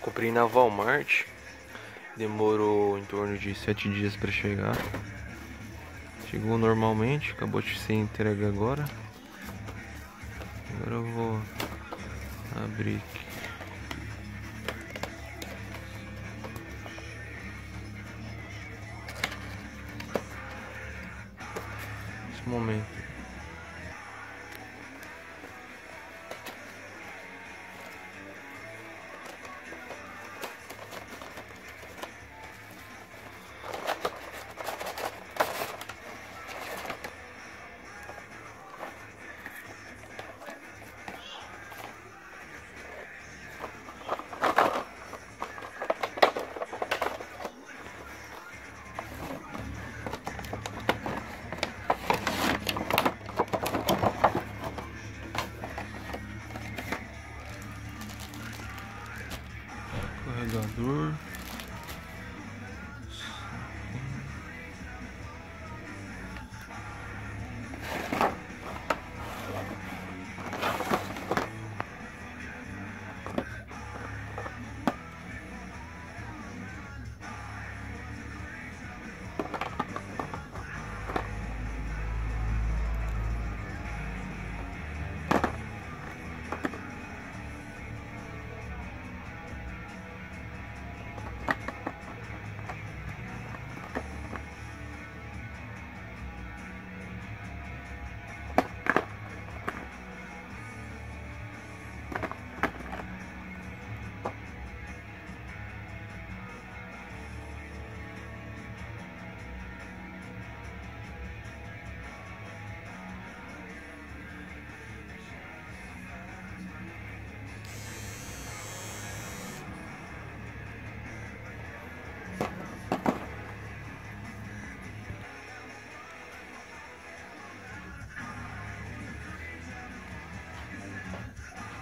Comprei na Walmart. Demorou em torno de 7 dias para chegar. Chegou normalmente, acabou de ser entregue agora. Agora eu vou abrir aqui. Esse momento.